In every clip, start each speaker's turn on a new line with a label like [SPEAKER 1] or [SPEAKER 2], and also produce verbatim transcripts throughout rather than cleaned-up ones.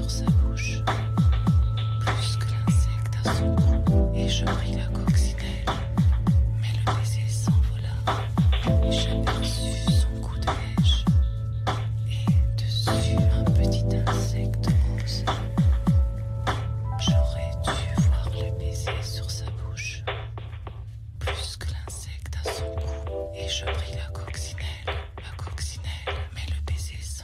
[SPEAKER 1] sur sa bouche, plus que l'insecte à son cou, et je pris la coccinelle, mais le baiser s'envola, et j'aperçus son coup de lèche, et dessus un petit insecte rose. J'aurais dû voir le baiser sur sa bouche, plus que l'insecte à son cou, et je pris la coccinelle, la coccinelle, mais le baiser s'en.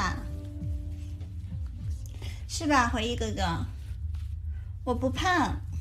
[SPEAKER 2] 是吧，回忆哥哥？我不胖。